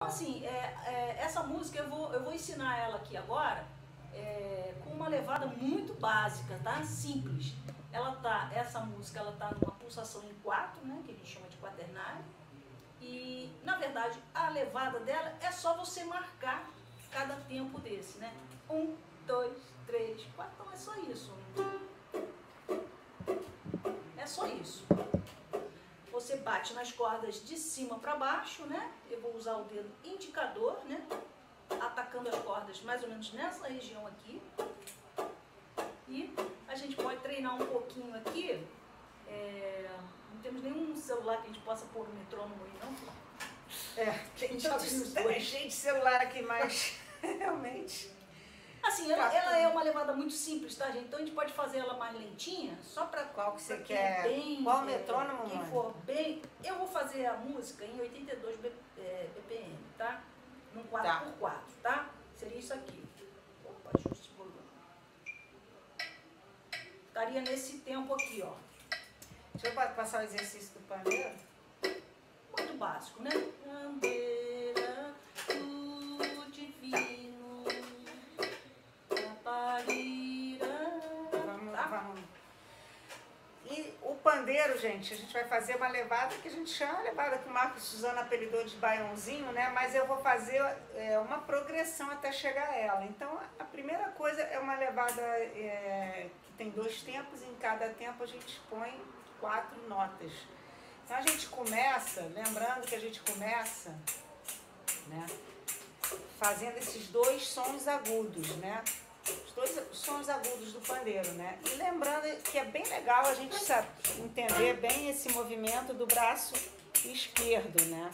Assim, essa música eu vou ensinar ela aqui agora com uma levada muito básica, tá? Simples. Essa música ela tá numa pulsação em 4, né? Que a gente chama de quaternário. E, na verdade, a levada dela é só você marcar cada tempo desse, né? 1, 2, 3, 4. Então é só isso. É só isso. Você bate nas cordas de cima para baixo, né? Eu vou usar o dedo indicador, né? Atacando as cordas mais ou menos nessa região aqui. E a gente pode treinar um pouquinho aqui. Não temos nenhum celular que a gente possa pôr no metrônomo aí, não? Tem gente de celular aqui, mas realmente... Assim, ela é uma levada muito simples, tá, gente? Então a gente pode fazer ela mais lentinha, só para qual que você quer? Qual metrônomo, quem for bem. Eu vou fazer a música em 82 BPM, tá? Num 4x4, tá? Seria isso aqui. Opa, ajuste o volume. Estaria nesse tempo aqui, ó. Deixa eu passar o exercício do pandeiro. Muito básico, né? Bandeira do divino. Vamos. E o pandeiro, gente, a gente vai fazer uma levada que a gente chama, levada que o Marcos Suzano apelidou de baiãozinho, né? Mas eu vou fazer uma progressão até chegar a ela. Então, a primeira coisa é uma levada que tem 2 tempos, e em cada tempo a gente põe 4 notas. Então, a gente começa, lembrando que a gente começa, né, fazendo esses 2 sons agudos, né? Os 2 sons agudos do pandeiro, né? E lembrando que é bem legal a gente entender bem esse movimento do braço esquerdo, né?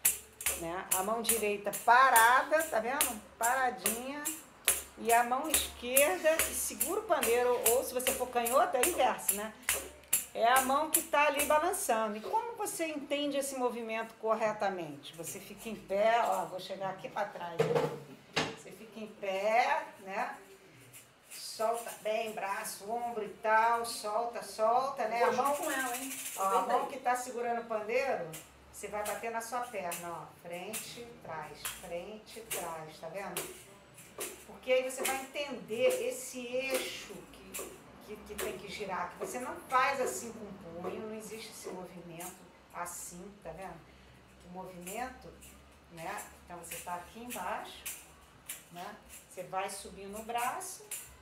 A mão direita parada, tá vendo? Paradinha. E a mão esquerda segura o pandeiro, ou se você for canhoto, é inverso, né? É a mão que tá ali balançando. E como você entende esse movimento corretamente? Você fica em pé, ó, vou chegar aqui para trás, né? Você fica em pé, né? Solta bem, braço, ombro e tal, solta, né? A mão com ela, hein? Ó, a mão que tá segurando o pandeiro, você vai bater na sua perna, ó. Frente, trás, tá vendo? Porque aí você vai entender esse eixo que tem que girar, que você não faz assim com o punho, não existe esse movimento assim, tá vendo? O movimento, né? Então você tá aqui embaixo, né? Você vai subindo o braço.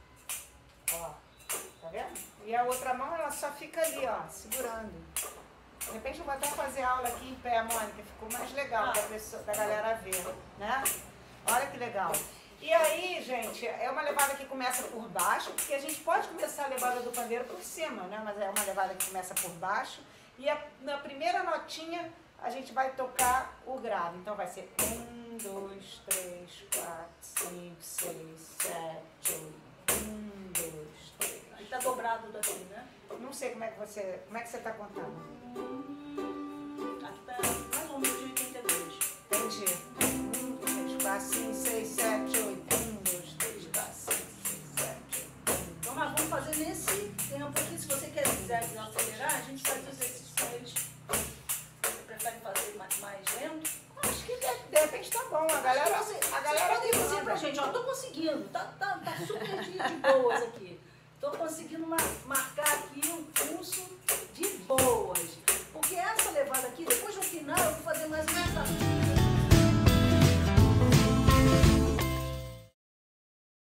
Ó, tá vendo? E a outra mão, ela só fica ali, ó, segurando. De repente eu vou até fazer aula aqui em pé, Mônica, ficou mais legal da galera ver, né? Olha que legal. E aí, gente, é uma levada que começa por baixo, porque a gente pode começar a levada do pandeiro por cima, né? Mas é uma levada que começa por baixo. E na primeira notinha, a gente vai tocar o grave. Então vai ser 1, 2, 3, 4, 5, 6, 7, 8. 1, 2, 3. Ele tá dobrado daqui, né? Não sei como é que você tá contando. Até mais ou menos de 82. Entendi. 1, 2, 3, 4, 5, 6, 7, 8. 1, 2, 3, 4, 5, 6, 7, 8. Então nós vamos fazer nesse tempo aqui. Se você quiser acelerar, a gente faz o exercício com eles. Você prefere fazer mais lento? Acho que de repente tá bom. A galera pode dizer pra gente, ó, tô conseguindo, tá super de boas aqui. Tô conseguindo marcar aqui um